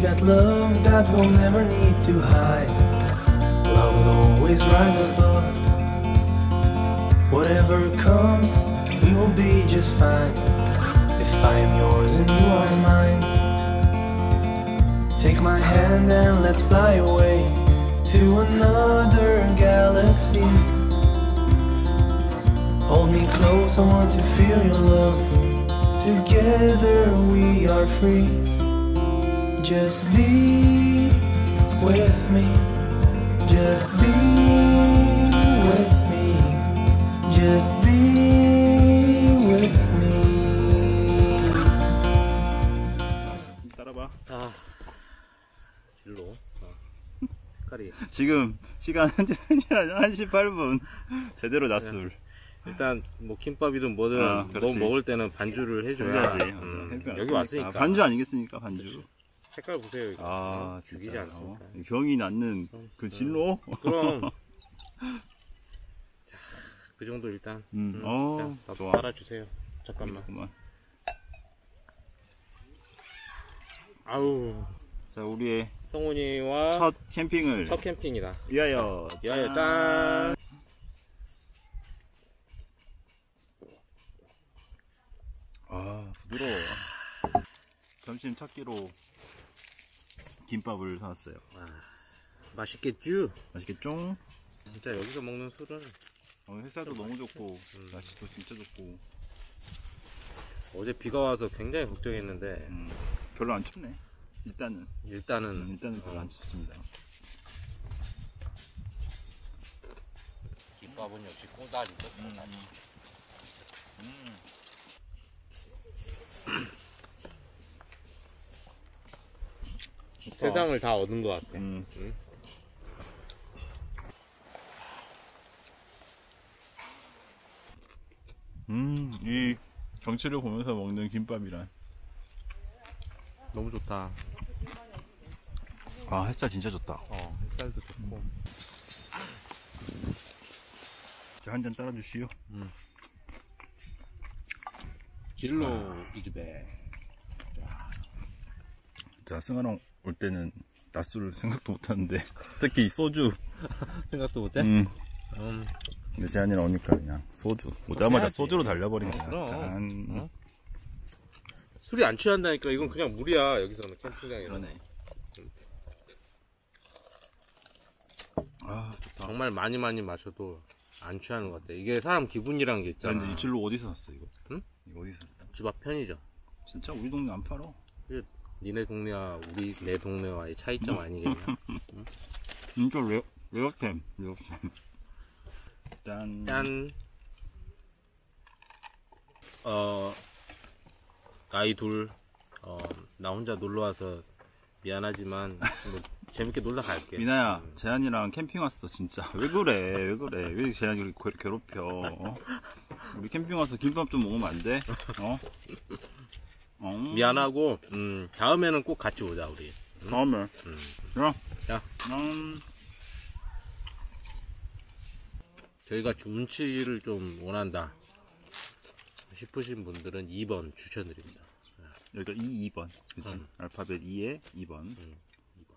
got love that we'll never need to hide. Love will always rise above. Whatever comes, we will be just fine. If I am yours and you are mine. Take my hand and let's fly away to another galaxy. Hold me close, I want to feel your love. Together we are free. Just be with me. Just be with me. Just be with me. 따라봐. 아, 길로. 색깔이. 지금 시간 현재 1시 8분. 제대로 낮술. 일단 뭐 김밥이든 뭐든 뭐 먹을 때는 반주를 해줘야지. 여기 왔으니까. 반주 아니겠습니까, 반주. 색깔 보세요. 이거. 아, 죽이지 않습니까? 병이 낫는 그 진로. 그럼. 자, 그 정도 일단. 자, 좋아. 따라주세요. 잠깐만. 그만. 아우. 자, 우리의 성훈이와 첫 캠핑을. 첫 캠핑이다. 위하여. 위하여 짠. 아, 부드러워. 점심 첫 끼로 김밥을 사왔어요. 맛있겠죠? 맛있겠죠? 진짜 여기서 먹는 술은 햇살도 너무 좋고 날씨도 진짜 좋고. 어제 비가 와서 굉장히 걱정했는데 별로 안 춥네. 일단은 별로 안 춥습니다. 김밥은 역시 꼬다리죠. 세상을 다 얻은 것 같아. 이 경치를 보면서 먹는 김밥이란 너무 좋다. 아, 햇살 진짜 좋다. 햇살도 좋고. 한 잔 따라주시오. 길로 이즈베. 자, 승아랑 올 때는 낮술을 생각도 못하는데 특히 소주 생각도 못해? 근데 재한이랑 오니까 그냥 소주 오자마자 해야지. 소주로 달려버리네. 그럼. 짠. 술이 안 취한다니까. 이건 그냥 물이야. 여기서는 캠핑장에. 그러네. 아, 좋다. 정말 많이 마셔도 안 취하는 것 같아. 이게 사람 기분이란 게 있잖아. 근데 이 진로 어디서 샀어 이거? 응? 이거 어디서 샀어? 집 앞 편의점. 진짜 우리 동네 안 팔어. 니네 동네와 내 동네와의 차이점 아니겠냐? 진짜 레어템. 짠. 짠. 아이 둘, 나 혼자 놀러 와서 미안하지만 뭐 재밌게 놀다 갈게. 미나야, 재한이랑 캠핑 왔어 진짜. 왜 그래? 왜 재한이 괴롭혀? 우리 캠핑 와서 김밥 좀 먹으면 안 돼? 미안하고 다음에는 꼭 같이 오자 우리. 다음에. 야. 저희가 운치를 좀 원한다 싶으신 분들은 2번 추천드립니다. 여기가 2번. 그치? 알파벳 2에 2번. 2번.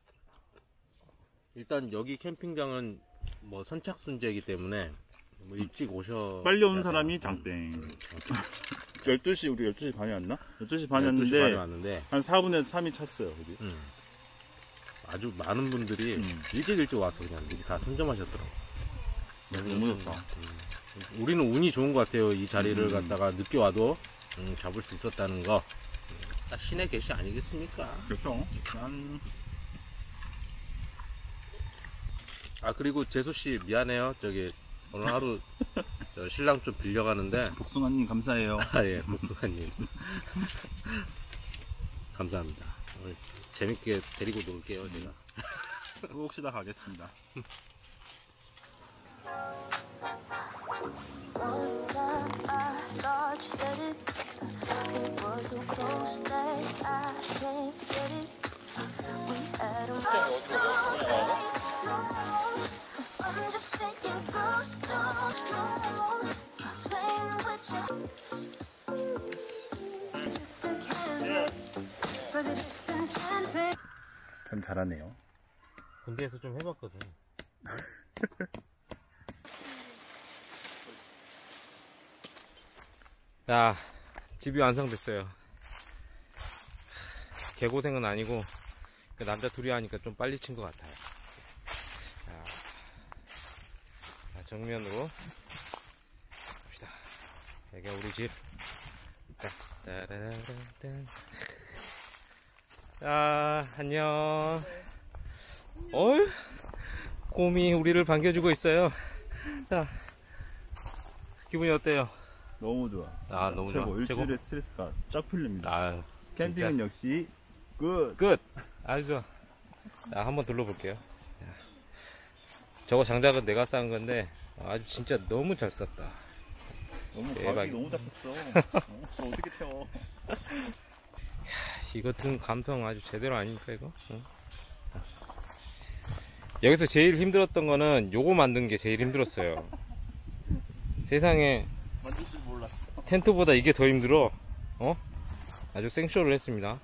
일단 여기 캠핑장은 뭐 선착순제이기 때문에 뭐 일찍 오셔. 빨리 온 사람이 장땡. 12시, 우리 12시 반에 왔나? 12시 반에 12시 반에 왔는데 한 4분에서 3이 찼어요. 우리. 아주 많은 분들이 일찍 와서 그냥 미리 다 선점하셨더라고. 너무 좋다. 우리는 운이 좋은 것 같아요. 이 자리를 갖다가 늦게 와도 잡을 수 있었다는 거. 딱 신의 계시 아니겠습니까? 그렇죠. 그리고 재수씨 미안해요. 오늘 하루 신랑 좀 빌려가는데. 복숭아님 감사해요. 예, 복숭아님. 감사합니다. 오늘 재밌게 데리고 놀게요, 제가. 혹시 다 가겠습니다. Just a canvas for the distant chance 참 잘하네요. 군대에서 좀 해봤거든. 자, 집이 완성됐어요. 개고생은 아니고 남자 둘이 하니까 좀 빨리 친 것 같아요. 자, 정면으로 봅시다. 여기가 우리 집. 따라라라란. 자, 안녕. 어이, 곰이 우리를 반겨주고 있어요. 자, 기분이 어때요? 너무 좋아. 아, 너무 좋아. 최고. 최고. 일주일의 스트레스가 쫙 풀립니다. 아, 캠핑은 역시 끝. 끝! 아주 좋아. 자, 한번 둘러볼게요. 저거 장작은 내가 쌓은 건데, 아주 진짜 너무 잘 썼다. 너무 대박. 가격이 너무 잡혔어. 저 어떻게 태워? 이거 등 감성 아주 제대로 아닙니까, 이거? 응? 여기서 제일 힘들었던 거는 요거 만든 게 제일 힘들었어요. 세상에 만들 줄 몰랐어. 텐트보다 이게 더 힘들어. 아주 생쇼를 했습니다.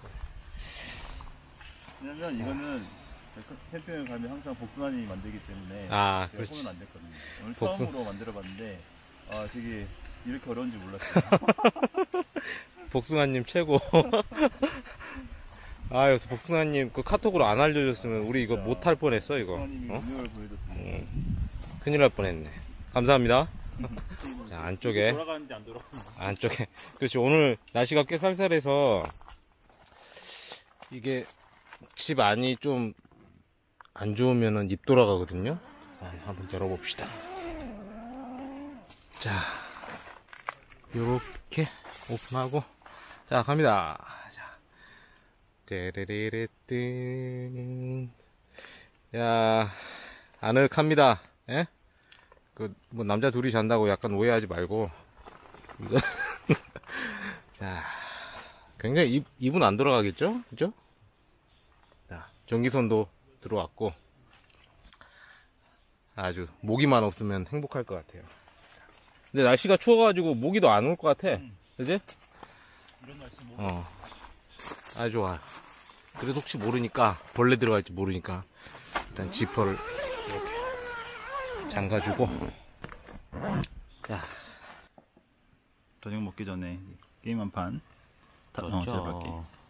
왜냐면 이거는 캠핑을 가면 항상 복순환이 만들기 때문에 아, 제가 그렇지. 손은 안 댔거든요. 오늘 복순. 처음으로 만들어봤는데 되게 이렇게 어려운지 몰랐어요. 복숭아님 최고. 아유, 복숭아님 그 카톡으로 안 알려줬으면 우리 이거 못할 뻔했어, 이거. 복순환님이 능력을 보여줬습니다. 큰일 날 뻔했네. 감사합니다. 자, 안쪽에. 돌아가는지 안 돌아가는지. 안쪽에. 그렇지. 오늘 날씨가 꽤 쌀쌀해서 이게 집 안이 좀 안 좋으면은 입 돌아가거든요. 한번 열어봅시다. 자, 요렇게 오픈하고, 자, 갑니다. 자, 떼레레레뜬. 야, 아늑합니다. 예? 뭐, 남자 둘이 잔다고 약간 오해하지 말고. 이거. 자, 굉장히 입은 안 돌아가겠죠? 그죠? 자, 전기선도 들어왔고, 아주 모기만 없으면 행복할 것 같아요. 근데 날씨가 추워가지고 모기도 안 올 것 같아. 그지? 이런 날씨 뭐 아주 좋아요. 그래도 혹시 모르니까, 벌레 들어갈지 모르니까, 일단 지퍼를 이렇게 잠가주고, 자. 저녁 먹기 전에 게임 한 판 제작할게.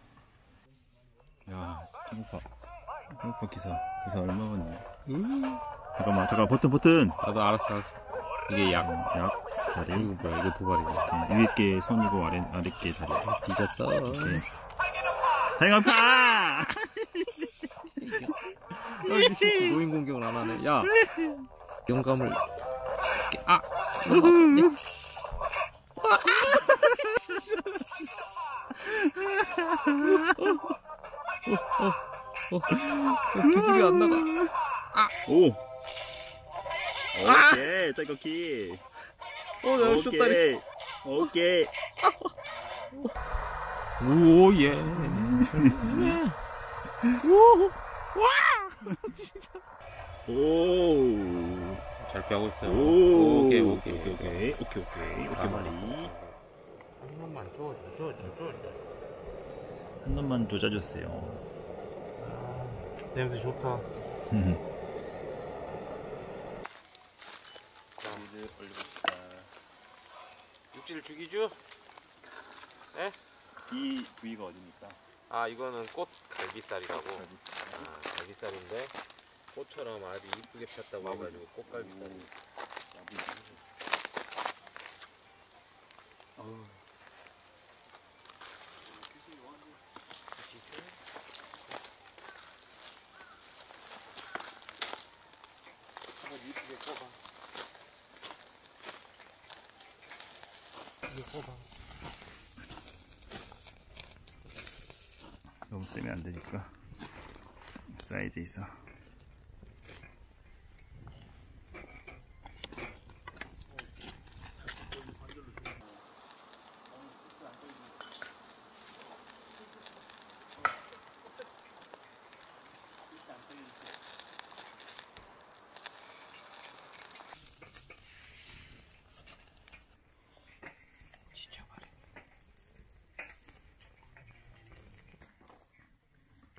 야, 통파 기사 얼마 받냐? 잠깐만 버튼. 나도 알았어. 이게 약 다리. 이거 뭐야, 이거 도발이야. 위에 게 손이고 아래 게 다리. 뒤졌어. 행한파! 노인 공격을 안 하네. 야, 영감을. 기습이 안 나가. 오! 오케이, 짤거키. 내가 슛다리. 오케이. 오, 예. 오. 잘 빼고 있어요. 오. 오케이. 오케이 말이. 한 놈만 줘. 한 놈만 조져주세요. 냄새 좋다. 고기를 올려봅시다. 육질 죽이죠? 네? 이 부위가 어디입니까? 아, 이거는 꽃 갈비살이라고. 갈비살인데 꽃처럼 아주 이쁘게 폈다고 해가지고 꽃갈비살. 너무 세면 안 되니까 사이드에서.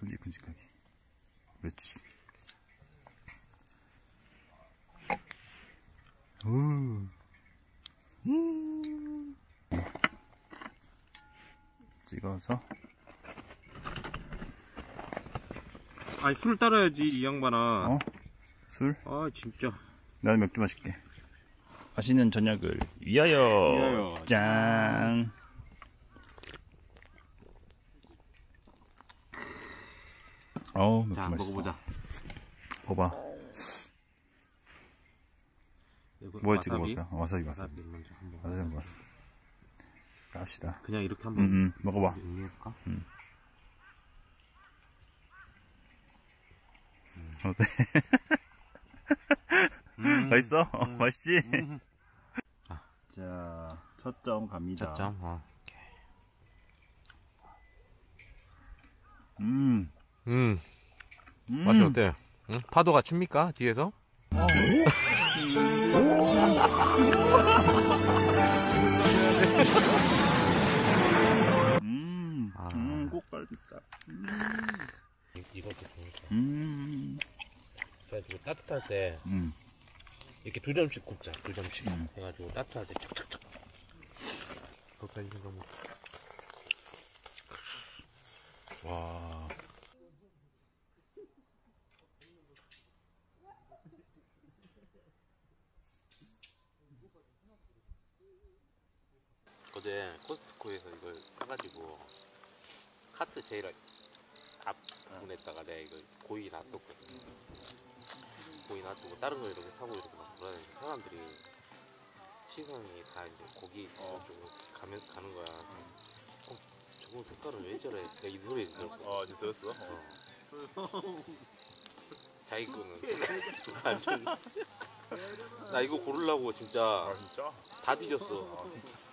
큼직큼직하게. 그렇지. 찍어서. 아니, 술 따라야지, 이 양반아. 어? 술? 아, 진짜. 나는 맥주 마실게. 맛있는 저녁을 위하여. 짠. 어우, 맥주 자, 맛있어. 먹어보자. 봐봐. 이거 뭐 찍어 와사비? 볼까? 와사비. 와사비 먼저 한번. 와사비 한번 깝시다. 그냥 이렇게 한번 먹어봐. 음미해볼까? 어때? 맛있어? 맛있지? 자, 첫 점 갑니다. 첫 점. 맛이 어때요? 응? 파도가 칩니까? 뒤에서? 꼭갈비살. 이것도 좋을까? 그래가지고 따뜻할 때 이렇게 2점씩 굽자. 2점씩 해가지고 따뜻할 때 척척척. 거기까지 생각하면. 와. 어제 코스트코에서 이걸 사가지고 카트 제일 앞문에다가 내가 이걸 고이 놔뒀거든. 고이 놔두고 다른 거 이렇게 사고 이렇게 막 돌아다니는 사람들이 시선이 다 이제 고기 쪽으로 가는 거야. 저거 색깔은 왜 저래? 내가 이 소리 들었고. 이제 들었어? 자기 거는 안 좋은. 나 이거 고르려고 진짜 진짜? 다 뒤졌어.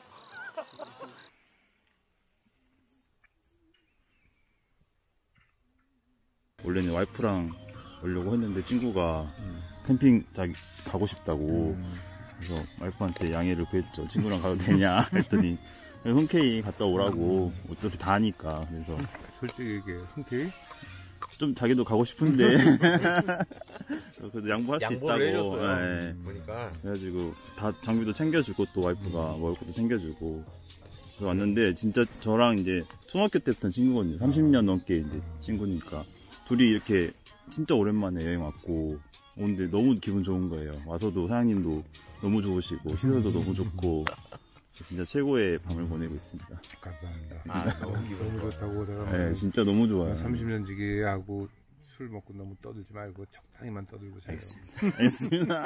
원래는 와이프랑 오려고 했는데 친구가 캠핑 자기 가고 싶다고 그래서 와이프한테 양해를 구했죠. 친구랑 가도 되냐 했더니 흔쾌히 갔다 오라고 어차피 다 하니까. 그래서 솔직히 얘기해. 흔쾌히? 좀 자기도 가고 싶은데 그래도 양보할 수 있다고. 양보를 해줬어요. 네. 보니까. 그래가지고 다 장비도 챙겨주고 또 와이프가 먹을 것도 챙겨주고 그래서 왔는데 진짜 저랑 이제 초등학교 때부터 친구거든요. 30년 넘게 이제 친구니까 둘이 이렇게 진짜 오랜만에 여행 왔고 오는데 너무 기분 좋은 거예요. 와서도 사장님도 너무 좋으시고 시설도 너무 좋고 진짜 최고의 밤을 보내고 있습니다. 감사합니다. 너무 좋다고 내가 네, 진짜 너무 좋아요. 30년 지기하고 술 먹고 너무 떠들지 말고 적당히만 떠들고 자요. 알겠습니다.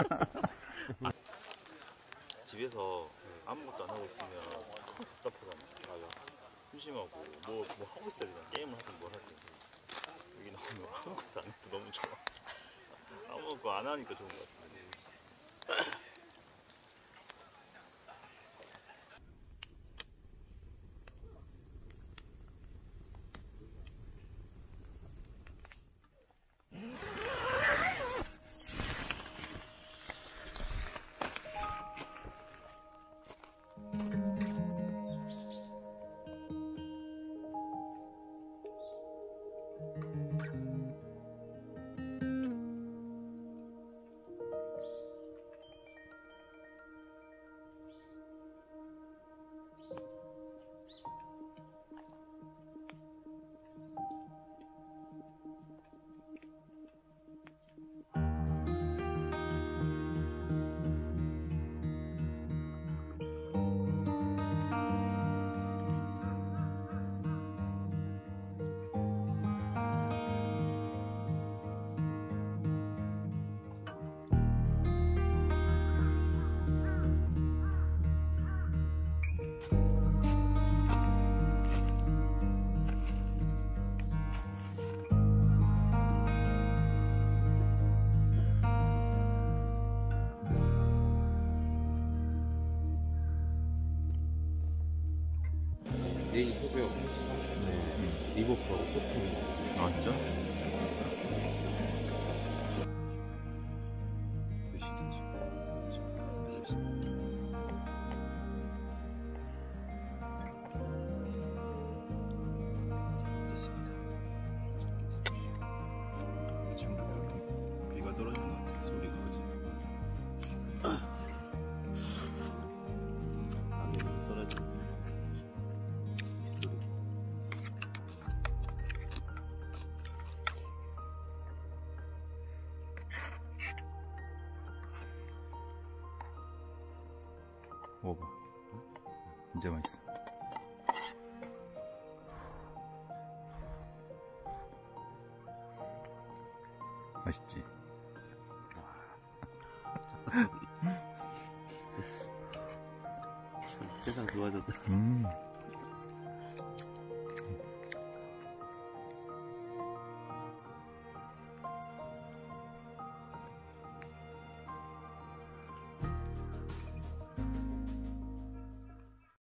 집에서 아무것도 안 하고 있으면 답답하잖아. 맞아. 심심하고 뭐 하고 있어야 되잖아. 게임을 하든 뭘 하든. 여기 나오면 아무것도 안 해도 너무 좋아. 아무것도 안 하니까 좋은 것 같아. 내일 새벽 리버풀하고 토트넘. 아 진짜? 먹어봐. 진짜 맛있어. 맛있지? 세상 좋아졌다.